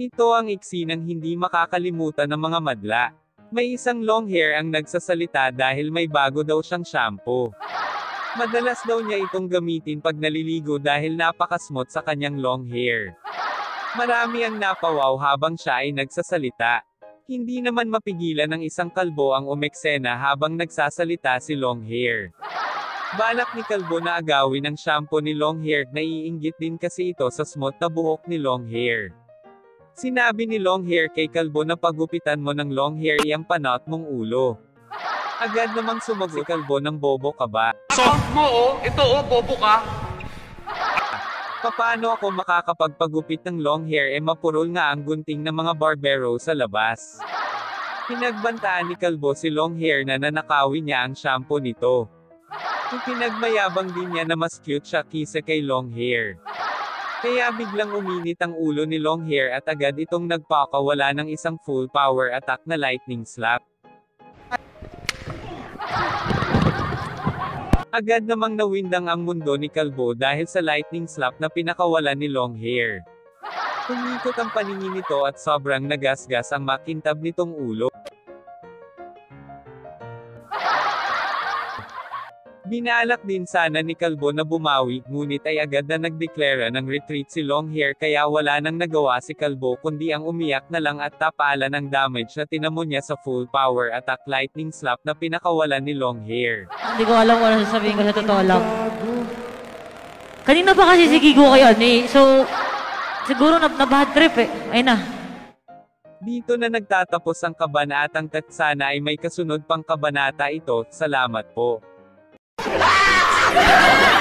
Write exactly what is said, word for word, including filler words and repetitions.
Ito ang iksi ng hindi makakalimutan ng mga madla. May isang long hair ang nagsasalita dahil may bago daw siyang shampoo. Madalas daw niya itong gamitin pag naliligo dahil napakasmooth sa kanyang long hair. Marami ang napawaw habang siya ay nagsasalita. Hindi naman mapigilan ng isang kalbo ang umeksena habang nagsasalita si long hair. Balak ni kalbo na agawin ang shampoo ni long hair, naiinggit din kasi ito sa smooth na buhok ni long hair. Sinabi ni long hair kay kalbo na pagupitan mo ng long hair iyang panot mong ulo. Agad namang sumagot si kalbo ng bobo ka ba? Account mo oh, ito oh, bobo ka. Paano ako makakapagpagupit ng long hair e mapurol nga ang gunting ng mga barbero sa labas? Pinagbantaan ni kalbo si long hair na nanakawin niya ang shampoo nito. Ipinagmayabang din niya na mas cute siya kisa kay long hair. Kaya biglang uminit ang ulo ni long hair at agad itong nagpakawala ng isang full power attack na lightning slap. Agad namang nawindang ang mundo ni kalbo dahil sa lightning slap na pinakawalan ni long hair. Umikot ang paningin nito at sobrang nagasgas ang makintab nitong ulo. Binalak din sana ni kalbo na bumawi, ngunit ay agad na nagdeklara ng retreat si long hair kaya wala nang nagawa si kalbo kundi ang umiyak na lang at tapalan ng damage na tinamo niya sa full power attack lightning slap na pinakawalan ni long hair. Hindi ko alam kung ano sasabihin ko, sa totoo lang. Kanina pa kasi si Kiko kayo eh, so siguro na, na bad trip eh. Ayun na. Dito na nagtatapos ang kabanatang at sana ay may kasunod pang kabanata ito. Salamat po. Ah!